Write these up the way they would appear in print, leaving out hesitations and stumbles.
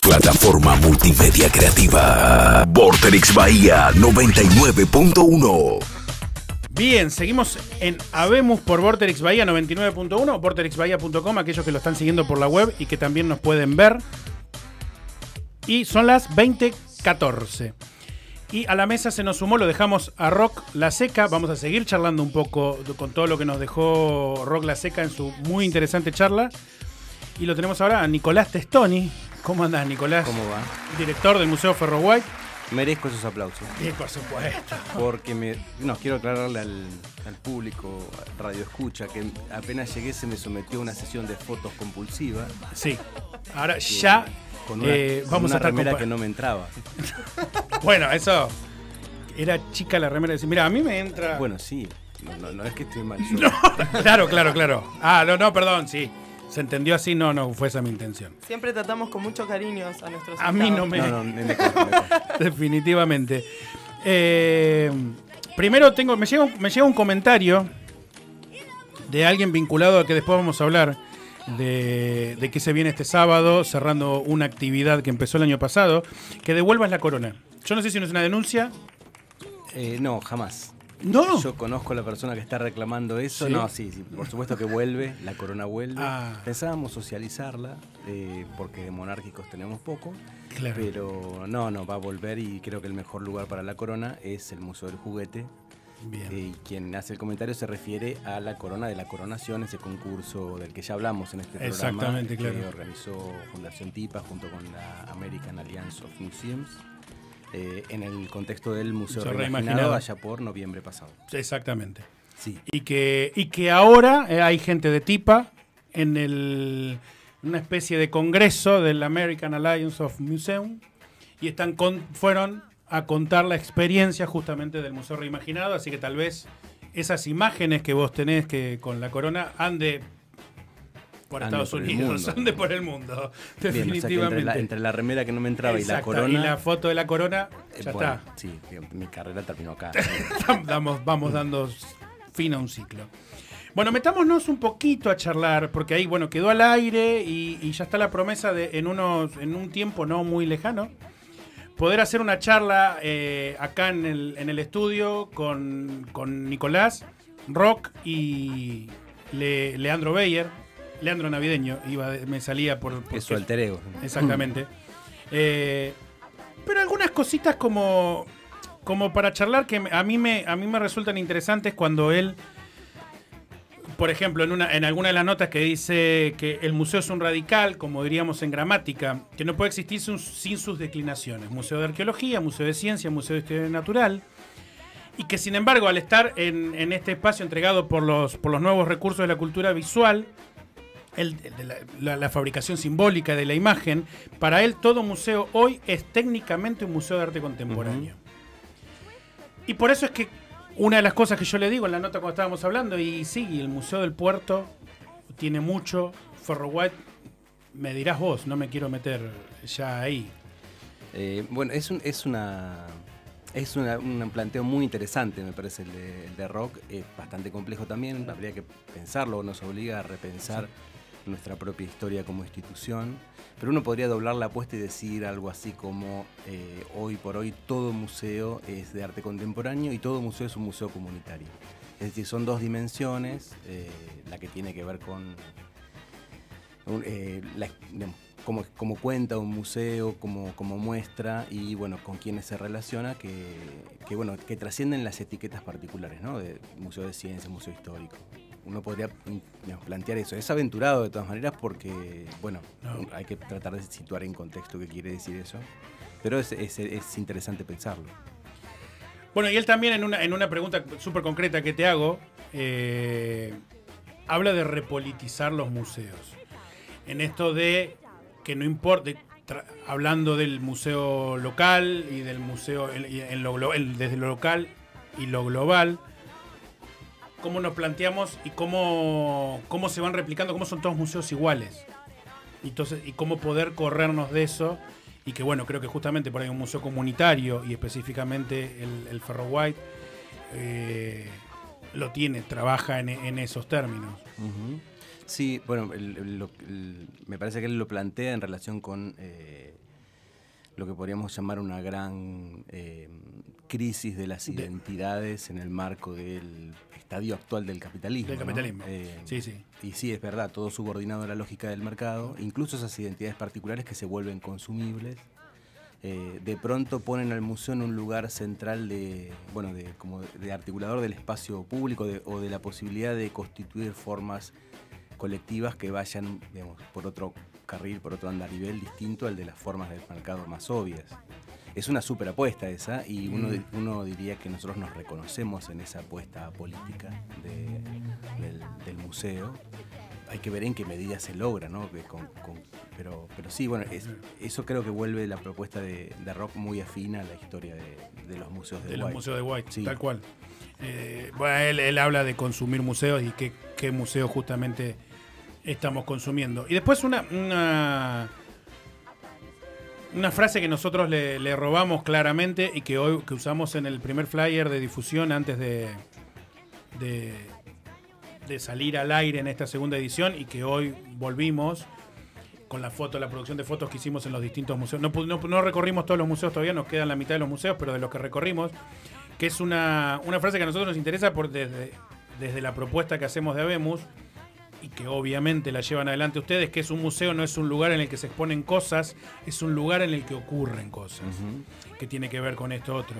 Plataforma multimedia creativa. Vorterix Bahía 99.1. Bien, seguimos en Habemos por Vorterix Bahía 99.1, vorterixbahía.com, aquellos que lo están siguiendo por la web y que también nos pueden ver. Y son las 20:14. Y a la mesa se nos sumó, lo dejamos a Rock La Seca. Vamos a seguir charlando un poco con todo lo que nos dejó Rock La Seca en su muy interesante charla. Y lo tenemos ahora a Nicolás Testoni. ¿Cómo andás, Nicolás? ¿Cómo va? Director del Museo Ferro White. Merezco esos aplausos. Sí, por supuesto. Porque quiero aclararle al público radio escucha que apenas llegué se me sometió a una sesión de fotos compulsiva. Sí. Ahora ya con una, vamos a estar remera que no me entraba. Bueno, eso. Era chica la remera. Mira, a mí me entra. Bueno, sí. No es que esté mal. No, claro. Ah, no, perdón, sí. ¿Se entendió así? No fue esa mi intención. Siempre tratamos con mucho cariño a nuestros A mí no me... me Definitivamente. Primero me llega un comentario de alguien vinculado a que después vamos a hablar de qué se viene este sábado, cerrando una actividad que empezó el año pasado, que devuelvas la corona. Yo no sé si no es una denuncia. No, jamás. No. Yo conozco a la persona que está reclamando eso. ¿Sí? No, sí, por supuesto que vuelve, la corona vuelve. Ah. Pensábamos socializarla, porque de monárquicos tenemos poco. Claro. Pero no, va a volver y creo que el mejor lugar para la corona es el Museo del Juguete. Bien. Y quien hace el comentario se refiere a la corona de la coronación, ese concurso del que ya hablamos en este programa. Exactamente, claro. Que organizó Fundación TIPA junto con la American Alliance of Museums. En el contexto del Museo Reimaginado allá por noviembre pasado. Exactamente. Sí. Y que ahora hay gente de TIPA en una especie de congreso del American Alliance of Museum y fueron a contar la experiencia justamente del Museo Reimaginado, así que tal vez esas imágenes que vos tenés que con la corona ande por Estados Unidos, ande por el mundo, definitivamente. Bien, o sea que entre la remera que no me entraba. Exacto, y la corona... y la foto de la corona, ya está. Sí, mi carrera terminó acá. Vamos dando fin a un ciclo. Bueno, metámonos un poquito a charlar, porque ahí, bueno, quedó al aire y ya está la promesa de en un tiempo no muy lejano poder hacer una charla acá en el estudio con Nicolás, Rock y Leandro Beyer. Leandro Navideño, me salía por es su alter ego. Exactamente. Pero algunas cositas como para charlar que a mí me resultan interesantes cuando él, por ejemplo, en alguna de las notas que dice que el museo es un radical, como diríamos en gramática, que no puede existir sin sus declinaciones. Museo de Arqueología, Museo de Ciencia, Museo de Historia Natural. Y que sin embargo, al estar en este espacio entregado por los nuevos recursos de la cultura visual, la fabricación simbólica de la imagen, para él todo museo hoy es técnicamente un museo de arte contemporáneo. Y por eso es que una de las cosas que yo le digo en la nota cuando estábamos hablando, y sí, el Museo del Puerto tiene mucho, Ferro White, me dirás vos, no me quiero meter ya ahí. Bueno, es un planteo muy interesante, me parece, el de Rock. Es bastante complejo también, habría que pensarlo, nos obliga a repensar nuestra propia historia como institución, pero uno podría doblar la apuesta y decir algo así como hoy por hoy todo museo es de arte contemporáneo y todo museo es un museo comunitario. Es decir, son dos dimensiones, la que tiene que ver con cómo cuenta un museo, cómo muestra y bueno, con quienes se relaciona, que trascienden las etiquetas particulares, ¿no? De museo de ciencia, museo histórico. Uno podría plantear eso. Es aventurado de todas maneras porque, bueno, hay que tratar de situar en contexto qué quiere decir eso. Pero es interesante pensarlo. Bueno, y él también en una pregunta súper concreta que te hago, habla de repolitizar los museos. En esto de que no importa, hablando del museo local y del museo desde lo local y lo global, cómo nos planteamos y cómo se van replicando, cómo son todos museos iguales. Entonces, y cómo poder corrernos de eso. Y que bueno, creo que justamente por ahí un museo comunitario y específicamente el Ferro White lo tiene, trabaja en esos términos. Sí, bueno, me parece que él lo plantea en relación con lo que podríamos llamar una gran crisis de las identidades en el marco del estadio actual del capitalismo. Del capitalismo, ¿no? sí, sí. Y sí, es verdad, todo subordinado a la lógica del mercado, incluso esas identidades particulares que se vuelven consumibles. De pronto ponen al museo en un lugar central como de articulador del espacio público o de la posibilidad de constituir formas colectivas que vayan, digamos, por otro carril, por otro andarivel distinto al de las formas del mercado más obvias. Es una súper apuesta esa, y uno diría que nosotros nos reconocemos en esa apuesta política del museo. Hay que ver en qué medida se logra, ¿no? Pero sí, bueno, eso creo que vuelve la propuesta de Rock muy afina a la historia de los museos de White. Los museos de White, sí. Tal cual. Bueno, él habla de consumir museos y qué museo justamente estamos consumiendo. Y después una frase que nosotros le robamos claramente y que hoy que usamos en el primer flyer de difusión antes de salir al aire en esta segunda edición, y que hoy volvimos con la producción de fotos que hicimos en los distintos museos. No recorrimos todos los museos todavía, nos quedan la mitad de los museos, pero de los que recorrimos, que es una frase que a nosotros nos interesa desde la propuesta que hacemos de Habemos, y que obviamente la llevan adelante ustedes, que es un museo, no es un lugar en el que se exponen cosas, es un lugar en el que ocurren cosas, que tiene que ver con esto otro.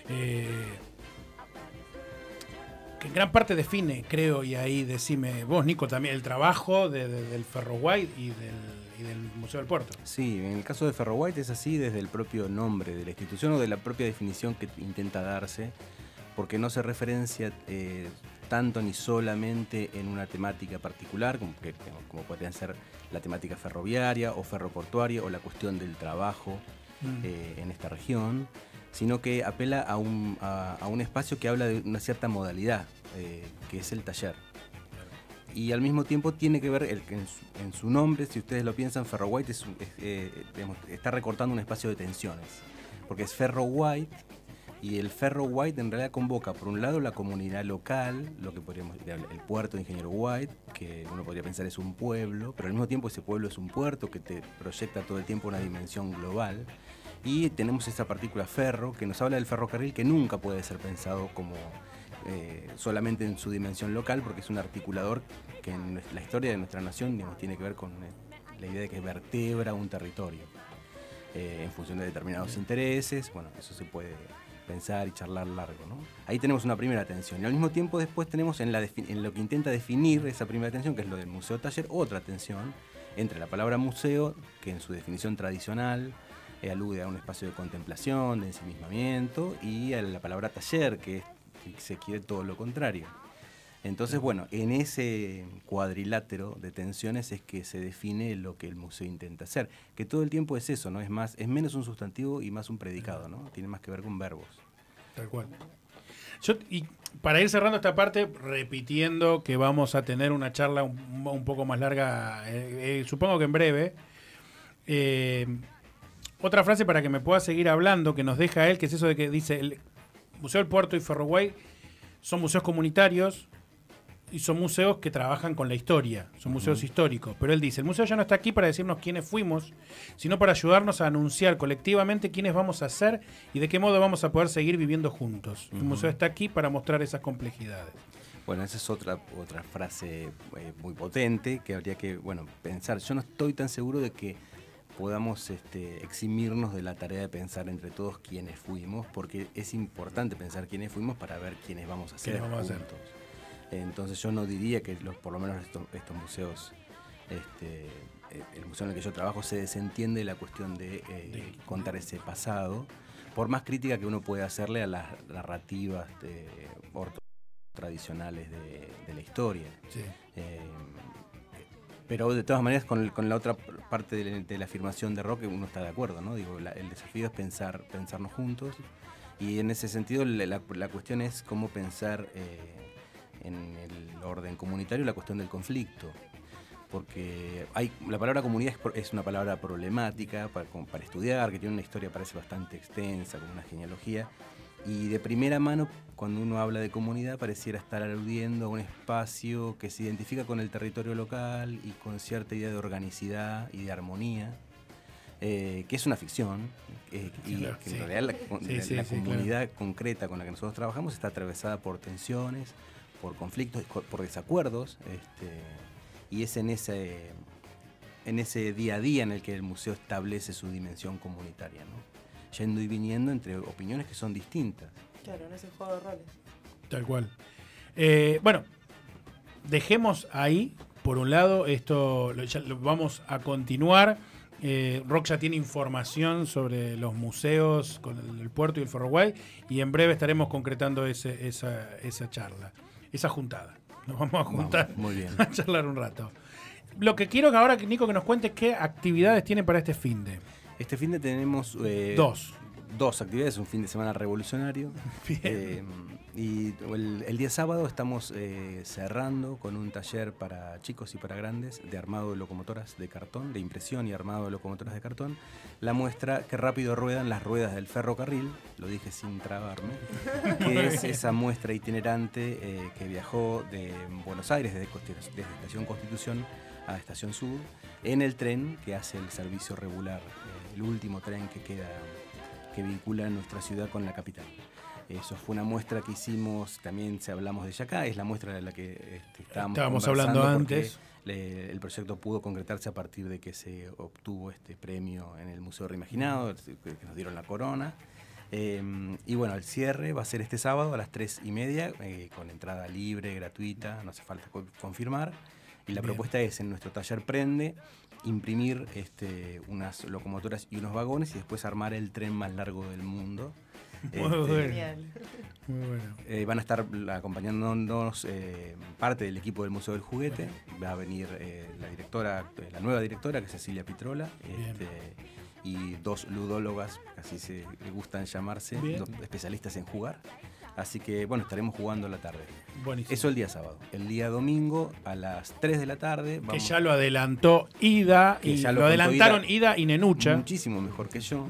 Que en gran parte define, creo, y ahí decime vos, Nico, también el trabajo del Ferro White y del Museo del Puerto. Sí, en el caso de Ferro White es así desde el propio nombre de la institución o de la propia definición que intenta darse, porque no se referencia tanto ni solamente en una temática particular, como podrían ser la temática ferroviaria o ferroportuaria o la cuestión del trabajo en esta región, sino que apela a un espacio que habla de una cierta modalidad, que es el taller. Y al mismo tiempo tiene que ver, en su nombre, si ustedes lo piensan, Ferro White está recortando un espacio de tensiones, porque es Ferro White, y el Ferro White en realidad convoca, por un lado, la comunidad local, lo que podríamos decir el puerto de Ingeniero White, que uno podría pensar es un pueblo, pero al mismo tiempo ese pueblo es un puerto que te proyecta todo el tiempo una dimensión global. Y tenemos esta partícula ferro que nos habla del ferrocarril, que nunca puede ser pensado como solamente en su dimensión local, porque es un articulador que en la historia de nuestra nación, digamos, tiene que ver con la idea de que vertebra un territorio en función de determinados intereses. Bueno, eso se puede pensar y charlar largo, ¿no? Ahí tenemos una primera tensión, y al mismo tiempo después tenemos en lo que intenta definir esa primera tensión, que es lo del museo-taller, otra tensión entre la palabra museo, que en su definición tradicional alude a un espacio de contemplación, de ensimismamiento, y a la palabra taller, que se quiere todo lo contrario. Entonces, bueno, en ese cuadrilátero de tensiones es que se define lo que el museo intenta hacer, que todo el tiempo es eso, ¿no? Es menos un sustantivo y más un predicado, ¿no? Tiene más que ver con verbos. Tal cual. Y para ir cerrando esta parte, repitiendo que vamos a tener una charla un poco más larga, supongo que en breve. Otra frase para que me pueda seguir hablando, que nos deja él, que es eso de que dice, el Museo del Puerto y Ferro White son museos comunitarios y son museos que trabajan con la historia, son museos históricos. Pero él dice, el museo ya no está aquí para decirnos quiénes fuimos, sino para ayudarnos a anunciar colectivamente quiénes vamos a ser y de qué modo vamos a poder seguir viviendo juntos. El museo está aquí para mostrar esas complejidades. Bueno, esa es otra frase muy potente que habría que pensar. Yo no estoy tan seguro de que podamos eximirnos de la tarea de pensar entre todos quiénes fuimos, porque es importante pensar quiénes fuimos para ver quiénes vamos a ser juntos. Entonces yo no diría que por lo menos estos museos, el museo en el que yo trabajo, se desentiende de la cuestión de contar ese pasado, por más crítica que uno pueda hacerle a las narrativas tradicionales de la historia. Sí. Pero de todas maneras, con la otra parte de la afirmación de Rock, uno está de acuerdo, ¿no? Digo, el desafío es pensarnos juntos, y en ese sentido la cuestión es cómo pensar en el orden comunitario la cuestión del conflicto, porque la palabra comunidad es una palabra problemática para estudiar, que tiene una historia, parece bastante extensa, con una genealogía, y de primera mano, cuando uno habla de comunidad, pareciera estar aludiendo a un espacio que se identifica con el territorio local y con cierta idea de organicidad y de armonía, que es una ficción, Claro, que en realidad la comunidad concreta con la que nosotros trabajamos está atravesada por tensiones, por conflictos, por desacuerdos, y es en ese día a día en el que el museo establece su dimensión comunitaria, ¿no? Yendo y viniendo entre opiniones que son distintas. Claro, en ese juego de roles. Tal cual. Bueno, dejemos ahí, por un lado, esto ya lo vamos a continuar. Rock ya tiene información sobre los museos con el puerto y el Ferroguay, y en breve estaremos concretando esa charla, esa juntada. Nos vamos a juntar, muy bien, a charlar un rato. Lo que quiero que ahora, Nico, que nos cuentes qué actividades tiene para este finde. Este finde tenemos dos actividades, un fin de semana revolucionario. Y el día sábado estamos cerrando con un taller para chicos y para grandes de armado de locomotoras de cartón, de impresión y armado de locomotoras de cartón. La muestra Qué rápido ruedan las ruedas del ferrocarril, lo dije sin trabarme, que es esa muestra itinerante que viajó de Buenos Aires desde Estación Constitución a Estación Sur en el tren que hace el servicio regular, el último tren que queda, que vincula nuestra ciudad con la capital. Eso fue una muestra que hicimos, también hablamos de ella acá, es la muestra de la que estábamos hablando antes. El proyecto pudo concretarse a partir de que se obtuvo este premio en el Museo Reimaginado, que nos dieron la corona. Y bueno, el cierre va a ser este sábado a las 3:30, con entrada libre, gratuita, no hace falta confirmar. Y la propuesta es, en nuestro taller Prende, imprimir unas locomotoras y unos vagones y después armar el tren más largo del mundo. Genial. Muy bueno. Van a estar acompañándonos parte del equipo del Museo del Juguete. Va a venir la nueva directora, que es Cecilia Pitrola, y dos ludólogas, que así se le gustan llamarse, dos especialistas en jugar. Así que bueno, estaremos jugando a la tarde. Buenísimo. Eso el día sábado. El día domingo a las 3 de la tarde. Que ya lo adelantó Ida, y lo adelantaron Ida y Nenucha. Muchísimo mejor que yo.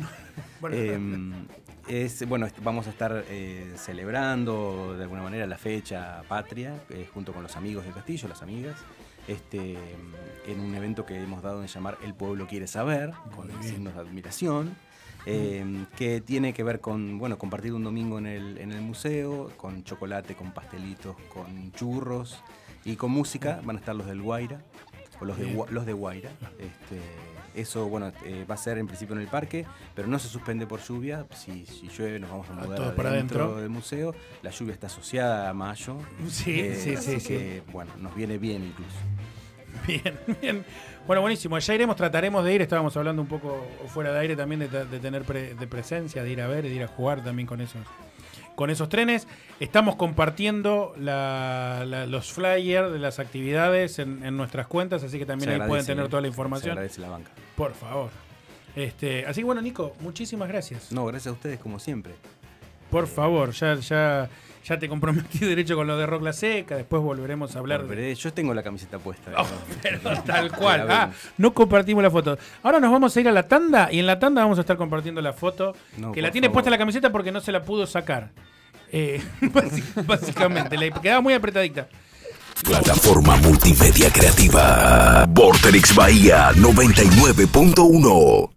Vamos a estar celebrando de alguna manera la fecha patria, junto con los amigos del castillo, las amigas, en un evento que hemos dado en llamar El Pueblo Quiere Saber, con signos de admiración, que tiene que ver con compartir un domingo en el museo, con chocolate, con pastelitos, con churros y con música. Van a estar los del Guaira, o los de Guaira. Eso va a ser en principio en el parque, pero no se suspende por lluvia. Si llueve nos vamos a mudar para dentro del museo. La lluvia está asociada a mayo. Sí. Bueno, nos viene bien incluso. Bien. Bueno, buenísimo. Ya trataremos de ir. Estábamos hablando un poco fuera de aire también de tener de presencia, de ir a ver, de ir a jugar también con esos trenes. Estamos compartiendo los flyers de las actividades en nuestras cuentas, así que también ahí pueden tener toda la información. Se agradece la banca. Por favor. Así que bueno, Nico, muchísimas gracias. No, gracias a ustedes como siempre. Por favor, ya te comprometí derecho con lo de Rock La Seca, después volveremos a hablar. Yo tengo la camiseta puesta. Pero tal cual. No compartimos la foto. Ahora nos vamos a ir a la tanda, y en la tanda vamos a estar compartiendo la foto, que la tiene puesta la camiseta porque no se la pudo sacar. Básicamente, le quedaba muy apretadita. Plataforma multimedia creativa. Vorterix Bahía 99.1.